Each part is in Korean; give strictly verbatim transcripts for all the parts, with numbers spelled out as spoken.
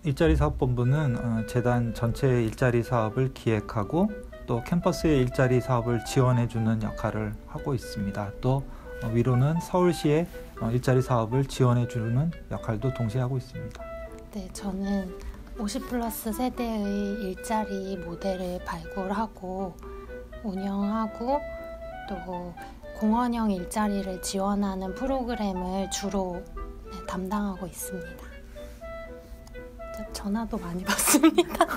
일자리 사업본부는 재단 전체 일자리 사업을 기획하고 또 캠퍼스의 일자리 사업을 지원해주는 역할을 하고 있습니다. 또 위로는 서울시의 일자리 사업을 지원해주는 역할도 동시에 하고 있습니다. 네, 저는 오십 플러스 세대의 일자리 모델을 발굴하고 운영하고 또 공원형 일자리를 지원하는 프로그램을 주로 네, 담당하고 있습니다. 전화도 많이 받습니다.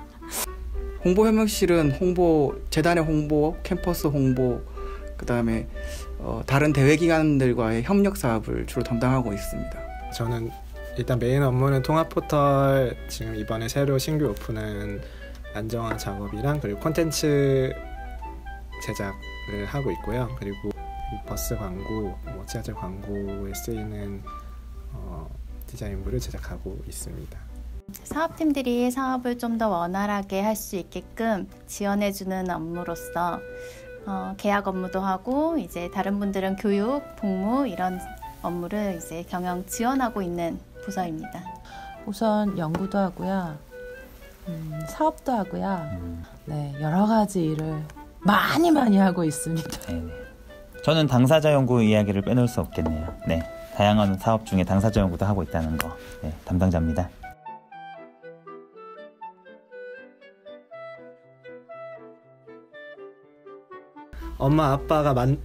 홍보협력실은 홍보, 재단의 홍보, 캠퍼스 홍보, 그 다음에 어, 다른 대외기관들과의 협력 사업을 주로 담당하고 있습니다. 저는 일단 메인 업무는 통합 포털 지금 이번에 새로 신규 오픈한 안정화 작업이랑 그리고 콘텐츠 제작을 하고 있고요. 그리고 버스 광고, 뭐 지하철 광고에 쓰이는 어, 디자인물을 제작하고 있습니다. 사업팀들이 사업을 좀 더 원활하게 할 수 있게끔 지원해주는 업무로서 어, 계약 업무도 하고 이제 다른 분들은 교육, 복무 이런 업무를 이제 경영 지원하고 있는 부서입니다. 우선 연구도 하고요, 음, 사업도 하고요. 음. 네, 여러 가지 일을 많이 많이 하고 있습니다. 네네. 저는 당사자 연구 이야기를 빼놓을 수 없겠네요. 네, 다양한 사업 중에 당사자 연구도 하고 있다는 거, 네, 담당자입니다. 엄마 아빠가 만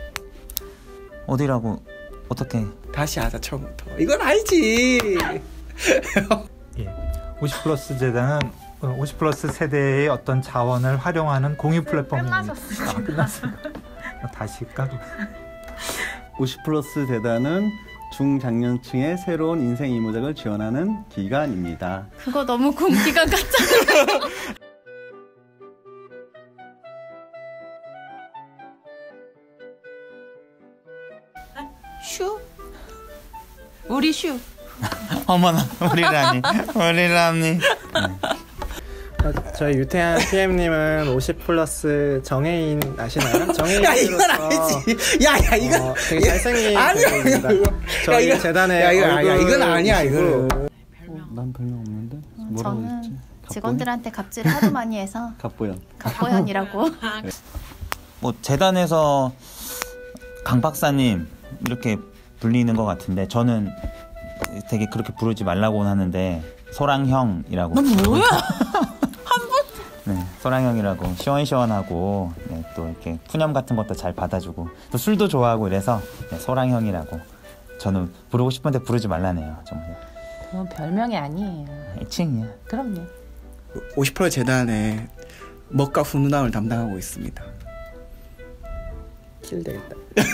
어디라고 어떻게 다시 하자 처음부터. 이건 알지. 예, 오십 플러스 재단은 오십 플러스 세대의 어떤 자원을 활용하는 공유 플랫폼입니다. 끝나셨어요. 아, 끝났어요. 다시 할까? 오십 플러스 재단은 중장년층의 새로운 인생 이모작을 지원하는 기관입니다. 그거 너무 공기관 같잖아요. 슈? 우리 슈. 어머나, 우리라니, 우리라니. 네. 저희 유태한 피엠님은 오십 플러스 정혜인 아시나요? 정혜인 야 이건 알지. 야야 이건 어, 되게 잘생긴 아니야 분입니다. 저희 야, 이거, 재단에 야, 이거, 야, 이건 아니야 이거. 난 별명 없는데? 뭐라고 저는 했지? 직원들한테 갑질을 하도 많이 해서 갑보연. 갑보연이라고. 뭐 재단에서 강 박사님 이렇게 불리는 것 같은데 저는 되게 그렇게 부르지 말라고는 하는데 소랑형이라고. 너 뭐야? 네, 소랑형이라고 시원시원하고 네, 또 이렇게 푸념 같은 것도 잘 받아주고 또 술도 좋아하고 이래서 네, 소랑형이라고 저는 부르고 싶은데 부르지 말라네요. 정말. 그건 별명이 아니에요. 애칭이야. 그럼요. 오십 퍼센트 재단의 먹과 훈훈함을 담당하고 있습니다. 킬 되겠다.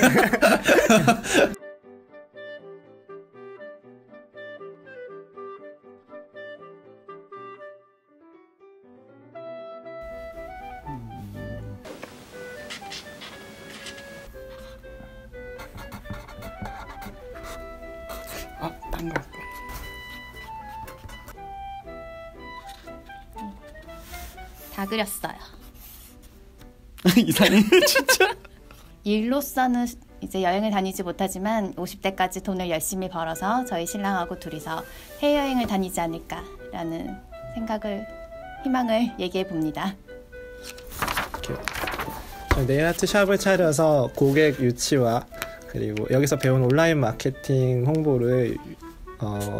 아, 딴 거. 다 그렸어요. 이상해 진짜. 일로서는 이제 여행을 다니지 못하지만 오십 대까지 돈을 열심히 벌어서 저희 신랑하고 둘이서 해외여행을 다니지 않을까라는 생각을, 희망을 얘기해 봅니다. 네일 아트 샵을 차려서 고객 유치와 그리고 여기서 배운 온라인 마케팅 홍보를 어,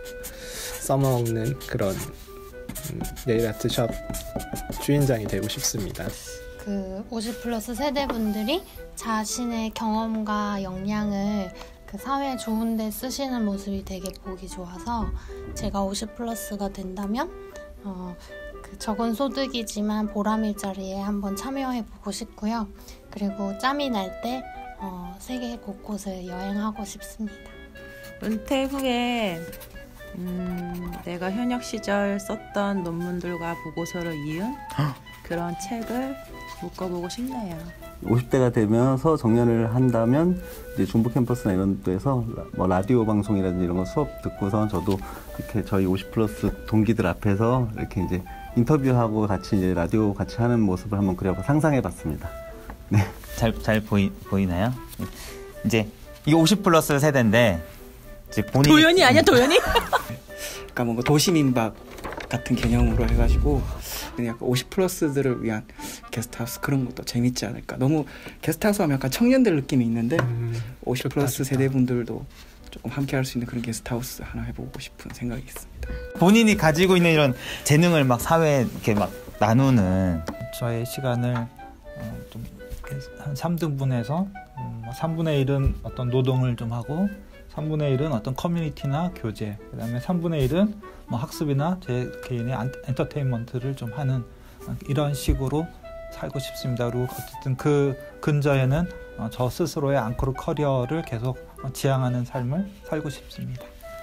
써먹는 그런 음, 네일 아트 샵 주인장이 되고 싶습니다. 그 오십 플러스 세대분들이 자신의 경험과 역량을 그 사회에 좋은 데 쓰시는 모습이 되게 보기 좋아서 제가 오십 플러스가 된다면 어, 그 적은 소득이지만 보람 일자리에 한번 참여해보고 싶고요. 그리고 짬이 날 때 어, 세계 곳곳을 여행하고 싶습니다. 은퇴 후에 음, 내가 현역 시절 썼던 논문들과 보고서를 이은 그런 책을 묶어보고 싶네요. 오십 대가 되면서 정년을 한다면 이제 중부 캠퍼스나 이런 데서 뭐 라디오 방송이라든지 이런 거 수업 듣고선 저도 이렇게 저희 오십 플러스 동기들 앞에서 이렇게 이제 인터뷰하고 같이 이제 라디오 같이 하는 모습을 한번 그려서 상상해봤습니다. 네. 잘, 잘 보이, 보이나요? 이제 이게 오십 플러스 세대인데 이제 본인이 도연이 아니야 도연이? 약간 뭔가 도시민박 같은 개념으로 해가지고 그냥 약간 오십 플러스들을 위한 게스트하우스 그런 것도 재밌지 않을까. 너무 게스트하우스 하면 약간 청년들 느낌이 있는데 음, 오십 좋다, 플러스 좋다. 세대분들도 조금 함께 할 수 있는 그런 게스트하우스 하나 해보고 싶은 생각이 있습니다. 본인이 가지고 있는 이런 재능을 막 사회에 이렇게 막 나누는 저의 시간을 어, 좀 한 삼 등분해서 음, 삼분의 일은 어떤 노동을 좀 하고 삼분의 일은 어떤 커뮤니티나 교제, 그 다음에 삼분의 일은 뭐 학습이나 제 개인의 엔터테인먼트를 좀 하는 이런 식으로 살고 싶습니다. 그리고 어쨌든 그 근저에는 저 스스로의 앙코르 커리어를 계속 지향하는 삶을 살고 싶습니다.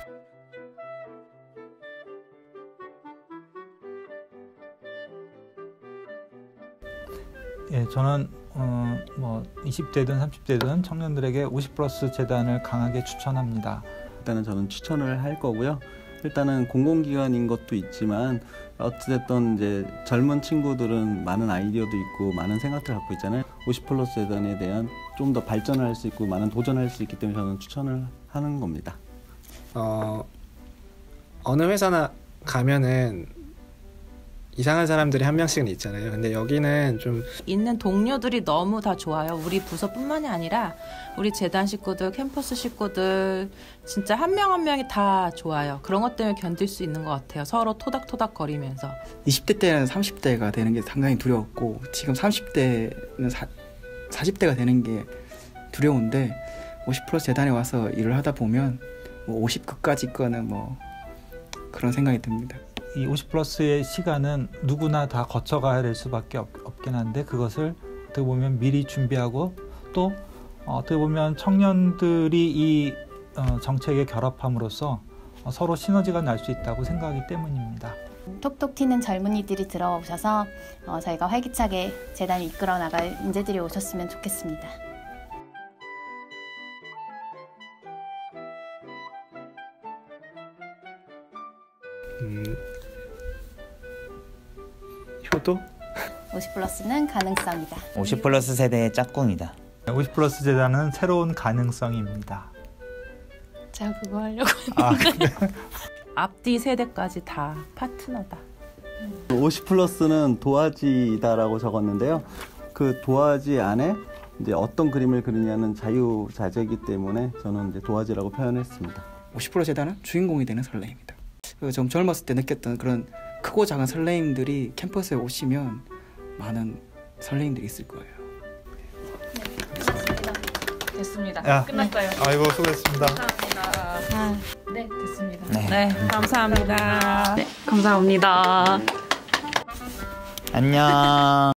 예, 저는 어, 뭐 이십 대든 삼십 대든 청년들에게 오십 플러스 재단을 강하게 추천합니다. 일단은 저는 추천을 할 거고요. 일단은 공공기관인 것도 있지만 어찌됐든 이제 젊은 친구들은 많은 아이디어도 있고 많은 생각들을 갖고 있잖아요. 오십 플러스 재단에 대한 좀 더 발전을 할 수 있고 많은 도전을 할 수 있기 때문에 저는 추천을 하는 겁니다. 어, 어느 회사나 가면은 이상한 사람들이 한 명씩은 있잖아요. 근데 여기는 좀 있는 동료들이 너무 다 좋아요. 우리 부서뿐만이 아니라 우리 재단 식구들, 캠퍼스 식구들 진짜 한 명 한 명이 다 좋아요. 그런 것 때문에 견딜 수 있는 것 같아요. 서로 토닥토닥 거리면서. 이십 대 때는 삼십 대가 되는 게 상당히 두려웠고 지금 삼십 대는 사, 사십 대가 되는 게 두려운데 오십 플러스 재단에 와서 일을 하다 보면 뭐 오십 끝까지 거는 뭐 그런 생각이 듭니다. 이 오십 플러스의 시간은 누구나 다 거쳐가야 될 수밖에 없, 없긴 한데 그것을 어떻게 보면 미리 준비하고 또 어, 어떻게 보면 청년들이 이 어, 정책에 결합함으로써 어, 서로 시너지가 날 수 있다고 생각하기 때문입니다. 톡톡 튀는 젊은이들이 들어오셔서 어, 저희가 활기차게 재단을 이끌어 나갈 인재들이 오셨으면 좋겠습니다. 음, 효도? 오십 플러스는 가능성이다. 오십 플러스 세대의 짝꿍이다. 오십 플러스 재단은 새로운 가능성입니다. 제가 그거 하려고 아, 했는데 그래? 앞뒤 세대까지 다 파트너다. 오십 플러스는 도화지다라고 적었는데요. 그 도화지 안에 이제 어떤 그림을 그리냐는 자유자재이기 때문에 저는 이제 도화지라고 표현했습니다. 오십 플러스 재단은 주인공이 되는 설레입니다. 좀 젊었을 때 느꼈던 그런 크고 작은 설레임들이 캠퍼스에 오시면 많은 설레임들이 있을 거예요. 됐습니다. 야. 끝났어요. 아이고 수고했습니다. 감사합니다. 아, 네, 됐습니다. 네. 네, 감사합니다. 네, 감사합니다. 안녕.